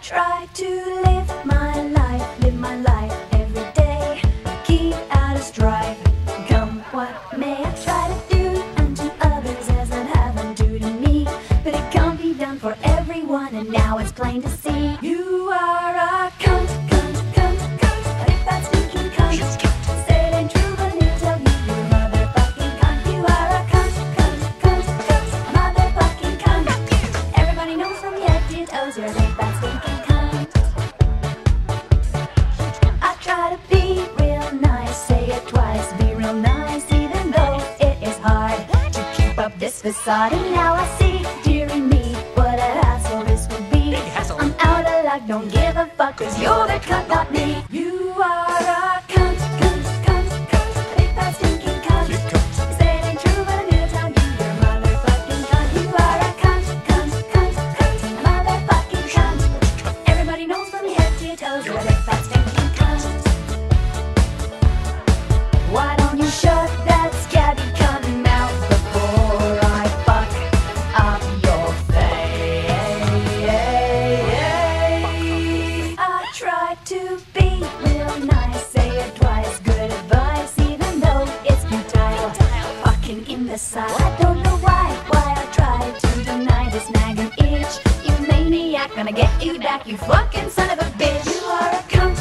try to live my life every day. Keep out of strife, come what may. I try to do unto others as I'd have them do to me, but it can't be done for everyone, and now it's plain to see. You are a cunt, cunt, cunt, cunt. But if that's stinking cunt, say it ain't true, but he'll tell you you're a motherfucking cunt. You are a cunt, cunt, cunt, cunt, motherfucking cunt. Everybody knows from your head to your toes you're a big fat stinking cunt. I try to be real nice, say it twice, be real nice, even though it is hard to keep up this facade. And now I see, dearie me, what a hassle this would be. I'm out of luck, don't give a fuck, 'cause you're the cunt, not me. You are a cunt, cunt, cunt, cunt. Big fat stinking cunt. You say it ain't true, but I'm gonna tell you you're a motherfucking cunt. You are a cunt, cunt, cunt, cunt, motherfucking cunt. Everybody knows from your head to your toes you're a big fat stinking cunt. Why don't you shut that scabby cunt mouth before I fuck up your face? I try to be real nice, say it twice, good advice, even though it's futile. Fucking in the side. I don't know why I try to deny this nagging itch. You maniac, gonna get you back, you fucking son of a bitch. You are a cunt,